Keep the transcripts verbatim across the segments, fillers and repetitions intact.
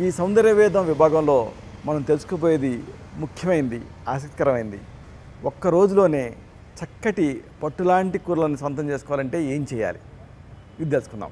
సౌందర్య వేదం విభాగంలో మనం తెలుసుకుపోయేది ముఖ్యమైనది, ఆసక్తికరమైనది. ఒక్క రోజులోనే చక్కటి పట్టులాంటి కూరలను సొంతం చేసుకోవాలంటే ఏం చేయాలి ఇది తెలుసుకుందాం.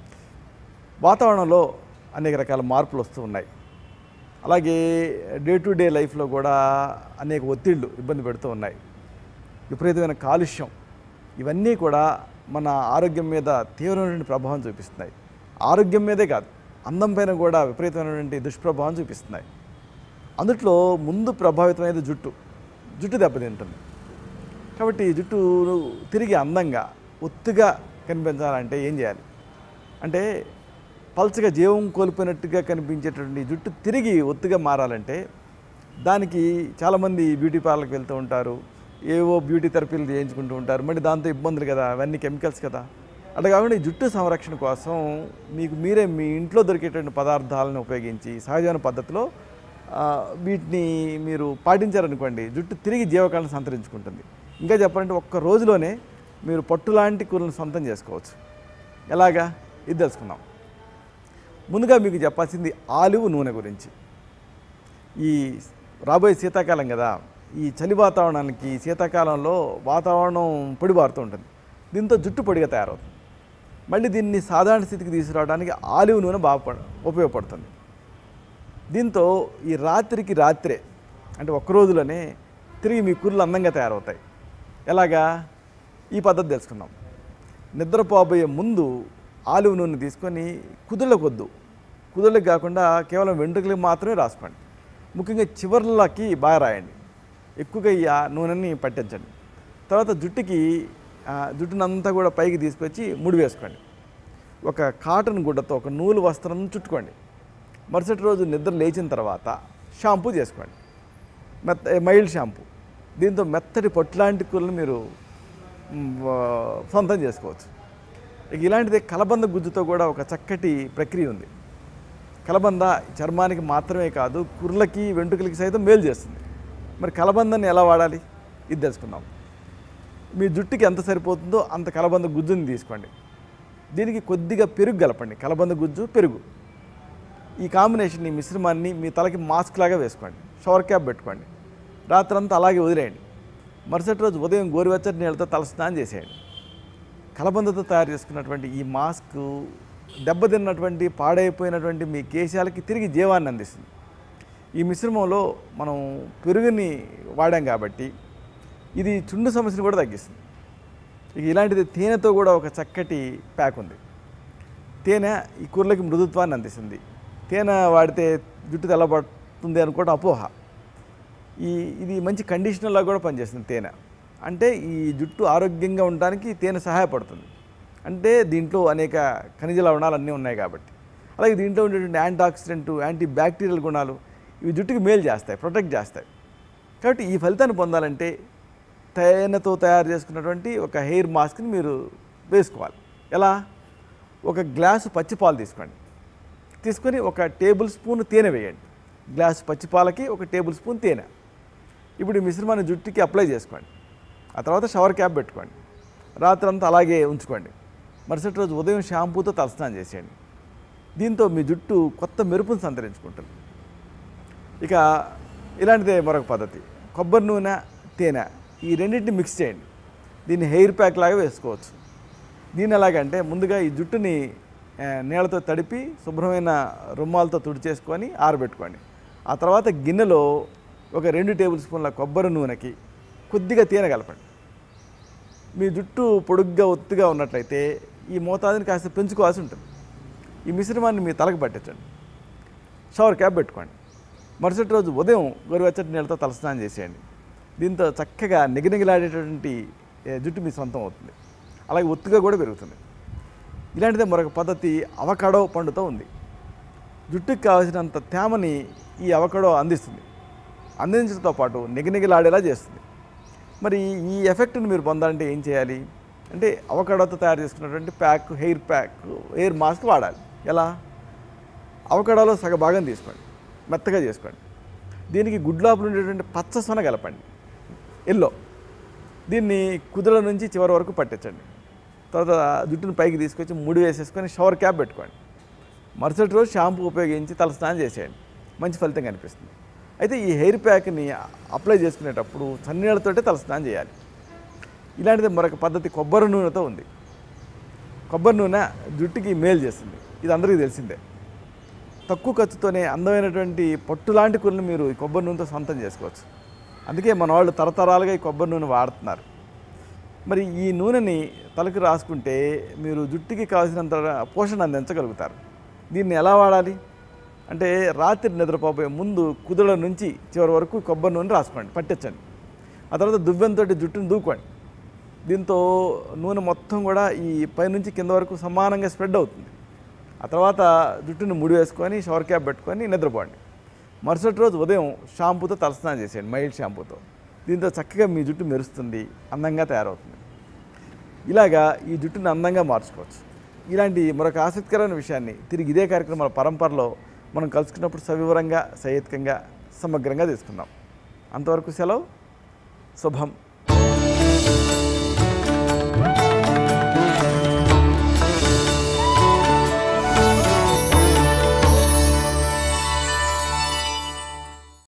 వాతావరణంలో అనేక రకాల మార్పులు వస్తూ ఉన్నాయి. అలాగే డే టు డే లైఫ్లో కూడా అనేక ఒత్తిళ్లు ఇబ్బంది పెడుతూ ఉన్నాయి. విపరీతమైన కాలుష్యం, ఇవన్నీ కూడా మన ఆరోగ్యం మీద తీవ్రమైనటువంటి ప్రభావం చూపిస్తున్నాయి. ఆరోగ్యం మీదే కాదు, అందం పైన కూడా విపరీతమైనటువంటి దుష్ప్రభావం చూపిస్తున్నాయి. అందుట్లో ముందు ప్రభావితమైనది జుట్టు. జుట్టు దెబ్బతింటుంది. కాబట్టి జుట్టు తిరిగి అందంగా ఒత్తుగా కనిపించాలంటే ఏం చేయాలి అంటే, పల్చగా జీవం కోల్పోయినట్టుగా కనిపించేటటువంటి జుట్టు తిరిగి ఒత్తుగా మారాలంటే దానికి చాలామంది బ్యూటీ పార్లర్కి వెళ్తూ ఉంటారు, ఏవో బ్యూటీ థెరపీలు చేయించుకుంటూ ఉంటారు. మళ్ళీ దాంతో ఇబ్బందులు కదా, అవన్నీ కెమికల్స్ కదా. అట్లా కాకుండా ఈ జుట్టు సంరక్షణ కోసం మీకు మీరే మీ ఇంట్లో దొరికేటువంటి పదార్థాలను ఉపయోగించి సహజమైన పద్ధతిలో వీటిని మీరు పాటించారనుకోండి, జుట్టు తిరిగి జీవకాలను సంతరించుకుంటుంది. ఇంకా చెప్పాలంటే ఒక్క రోజులోనే మీరు పట్టులాంటి కూరలను సొంతం చేసుకోవచ్చు. ఎలాగా ఇది తెలుసుకుందాం. ముందుగా మీకు చెప్పాల్సింది ఆలివ్ నూనె గురించి. ఈ రాబోయే శీతాకాలం కదా, ఈ చలి వాతావరణానికి శీతాకాలంలో వాతావరణం పొడిబారుతూ ఉంటుంది. దీంతో జుట్టు పొడిగా తయారవుతుంది. మళ్ళీ దీన్ని సాధారణ స్థితికి తీసుకురావడానికి ఆలివ్ నూనె బాగా ఉపయోగపడుతుంది. దీంతో ఈ రాత్రికి రాత్రే అంటే ఒక్క రోజులోనే తిరిగి మీ కూరలు అందంగా తయారవుతాయి. ఎలాగా ఈ పద్ధతి తెలుసుకుందాం. నిద్రపోబోయే ముందు ఆలివ్ నూనె తీసుకొని కుదుళ్ళకు వద్దు, కుదుళ్ళకి కాకుండా కేవలం వెంట్రుకలకు మాత్రమే రాసుకోండి. ముఖ్యంగా చివర్లకి బాగా రాయండి. ఎక్కువగా ఈ నూనెని పట్టించండి. తర్వాత జుట్టుకి జుట్టునంతా కూడా పైకి తీసుకొచ్చి ముడి వేసుకోండి. ఒక కాటన్ గుడ్డతో ఒక నూలు వస్త్రం చుట్టుకోండి. మరుసటి రోజు నిద్ర లేచిన తర్వాత షాంపూ చేసుకోండి, మెత్త మైల్డ్ షాంపూ. దీంతో మెత్తటి పొట్లాంటి కూరలు మీరు సొంతం చేసుకోవచ్చు. ఇక ఇలాంటిది కలబంద గుజ్జుతో కూడా ఒక చక్కటి ప్రక్రియ ఉంది. కలబంద చర్మానికి మాత్రమే కాదు, కుర్లకి వెంట్రుకలకి సైతం మేలు చేస్తుంది. మరి కలబందని ఎలా వాడాలి ఇది తెలుసుకుందాం. మీ జుట్టుకి ఎంత సరిపోతుందో అంత కలబంద గుజ్జుని తీసుకోండి. దీనికి కొద్దిగా పెరుగు కలపండి. కలబంద గుజ్జు, పెరుగు, ఈ కాంబినేషన్, ఈ మిశ్రమాన్ని మీ తలకి మాస్క్ లాగా వేసుకోండి. షవర్ క్యాప్ పెట్టుకోండి. రాత్రంతా అలాగే వదిలేయండి. మరుసటి రోజు ఉదయం గోరువెచ్చటి నీళ్ళతో తలస్నానం చేసేయండి. కలబందతో తయారు చేసుకున్నటువంటి ఈ మాస్క్ దెబ్బతిన్నటువంటి పాడైపోయినటువంటి మీ కేశాలకి తిరిగి జీవాన్ని అందిస్తుంది. ఈ మిశ్రమంలో మనం పెరుగుని వాడాం కాబట్టి ఇది చుండు సమస్యను కూడా తగ్గిస్తుంది. ఇక ఇలాంటిది తేనెతో కూడా ఒక చక్కటి ప్యాక్ ఉంది. తేనె ఈ కూరలకి మృదుత్వాన్ని అందిస్తుంది. తేనె వాడితే జుట్టు తెల్లబడుతుంది అనుకోవడం అపోహ. ఈ ఇది మంచి కండిషనర్లా కూడా పనిచేస్తుంది తేనె. అంటే ఈ జుట్టు ఆరోగ్యంగా ఉండడానికి తేనె సహాయపడుతుంది. అంటే దీంట్లో అనేక ఖనిజ లవణాలు అన్నీ ఉన్నాయి కాబట్టి. అలాగే దీంట్లో ఉండేటువంటి యాంటీ ఆక్సిడెంట్, యాంటీ బ్యాక్టీరియల్ గుణాలు ఇవి జుట్టుకి మేలు చేస్తాయి, ప్రొటెక్ట్ చేస్తాయి. కాబట్టి ఈ ఫలితాన్ని పొందాలంటే తేనెతో తయారు చేసుకున్నటువంటి ఒక హెయిర్ మాస్క్ని మీరు వేసుకోవాలి. ఎలా? ఒక గ్లాసు పచ్చిపాలు తీసుకోండి. తీసుకొని ఒక టేబుల్ స్పూన్ తేనె వేయండి. గ్లాసు పచ్చిపాలకి ఒక టేబుల్ స్పూన్ తేనె. ఇప్పుడు ఈ మిశ్రమాన్ని జుట్టుకి అప్లై చేసుకోండి. ఆ తర్వాత షవర్ క్యాప్ పెట్టుకోండి. రాత్రంతా అలాగే ఉంచుకోండి. మరుసటి రోజు ఉదయం షాంపూతో తలస్నానం చేసేయండి. దీంతో మీ జుట్టు కొత్త మెరుపును సంతరించుకుంటుంది. ఇక ఇలాంటిదే మరొక పద్ధతి. కొబ్బరి నూనె, తేనె ఈ రెండింటిని మిక్స్ చేయండి. దీన్ని హెయిర్ ప్యాక్ లాగా వేసుకోవచ్చు. దీన్ని ఎలాగంటే, ముందుగా ఈ జుట్టుని నీళ్ళతో తడిపి శుభ్రమైన రుమ్మాలతో తుడిచేసుకొని ఆరబెట్టుకోండి. ఆ తర్వాత గిన్నెలో ఒక రెండు టేబుల్ స్పూన్ల కొబ్బరి నూనెకి కొద్దిగా తేనె కలపండి. మీ జుట్టు పొడుగ్గా ఒత్తుగా ఉన్నట్లయితే ఈ మోతాదుని కాస్త పెంచుకోవాల్సి ఉంటుంది. ఈ మిశ్రమాన్ని మీ తలకు పట్టించండి. షవర్ క్యాప్ పెట్టుకోండి. మరుసటి రోజు ఉదయం గోరువెచ్చటి నీళ్ళతో తలస్నానం చేసేయండి. దీంతో చక్కగా నిగనిగలాడేటటువంటి జుట్టు మీ సొంతం అవుతుంది. అలాగే ఒత్తుగా కూడా పెరుగుతుంది. ఇలాంటిదే మరొక పద్ధతి అవకాడో పండుతో ఉంది. జుట్టుకి కావాల్సినంత తేమని ఈ అవకాడో అందిస్తుంది. అందించడంతో పాటు నిగనిగలాడేలా చేస్తుంది. మరి ఈ ఎఫెక్ట్ని మీరు పొందాలంటే ఏం చేయాలి అంటే, అవకాడోతో తయారు చేసుకున్నటువంటి pack, hair pack, hair mask వాడాలి. ఎలా? అవకాడోలో సగ భాగం తీసుకోండి, మెత్తగా చేసుకోండి. దీనికి గుడ్లోపల ఉండేటువంటి పచ్చ సొన కలపండి, ఎల్లో. దీన్ని కుదుల నుంచి చివరి వరకు పట్టించండి. తర్వాత జుట్టును పైకి తీసుకొచ్చి ముడి వేసేసుకొని షవర్ క్యాప్ పెట్టుకోండి. మరుసటి రోజు షాంపూ ఉపయోగించి తలస్నానం చేసేయండి, మంచి ఫలితం కనిపిస్తుంది. అయితే ఈ హెయిర్ ప్యాక్ని అప్లై చేసుకునేటప్పుడు చన్నీళ్ళతోటే తలస్నానం చేయాలి. ఇలాంటిది మరొక పద్ధతి కొబ్బరి నూనెతో ఉంది. కొబ్బరి నూనె జుట్టుకి మేలు చేస్తుంది, ఇది అందరికీ తెలిసిందే. తక్కువ ఖర్చుతోనే అందమైనటువంటి పట్టు లాంటి కూరలు మీరు ఈ కొబ్బరి నూనెతో సొంతం చేసుకోవచ్చు. అందుకే మన వాళ్ళు తరతరాలుగా ఈ కొబ్బరి నూనె వాడుతున్నారు. మరి ఈ నూనెని తలకు రాసుకుంటే మీరు జుట్టుకి కావాల్సినంత పోషణ అందించగలుగుతారు. దీన్ని ఎలా వాడాలి అంటే రాత్రి నిద్రపోయే ముందు కుదుల నుంచి చివరి వరకు కొబ్బరి నూనె రాసుకోండి, పట్టించండి. ఆ తర్వాత దువ్వెంతో జుట్టుని దూకోండి. దీంతో నూనె మొత్తం కూడా ఈ పైనుంచి కింద వరకు సమానంగా స్ప్రెడ్ అవుతుంది. ఆ తర్వాత జుట్టుని ముడి వేసుకొని షవర్ క్యాప్ పెట్టుకొని నిద్రపోండి. మరుసటి రోజు ఉదయం షాంపూతో తలస్నానం చేసేయండి, మైల్డ్ షాంపూతో. దీంతో చక్కగా మీ జుట్టు మెరుస్తుంది, అందంగా తయారవుతుంది. ఇలాగా ఈ జుట్టుని అందంగా మార్చుకోవచ్చు. ఇలాంటి మరొక ఆసక్తికరమైన విషయాన్ని తిరిగి ఇదే కార్యక్రమాల పరంపరలో మనం కలుసుకున్నప్పుడు సవివరంగా, సహేతుకంగా, సమగ్రంగా తీసుకుందాం. అంతవరకు సెలవు. శుభం.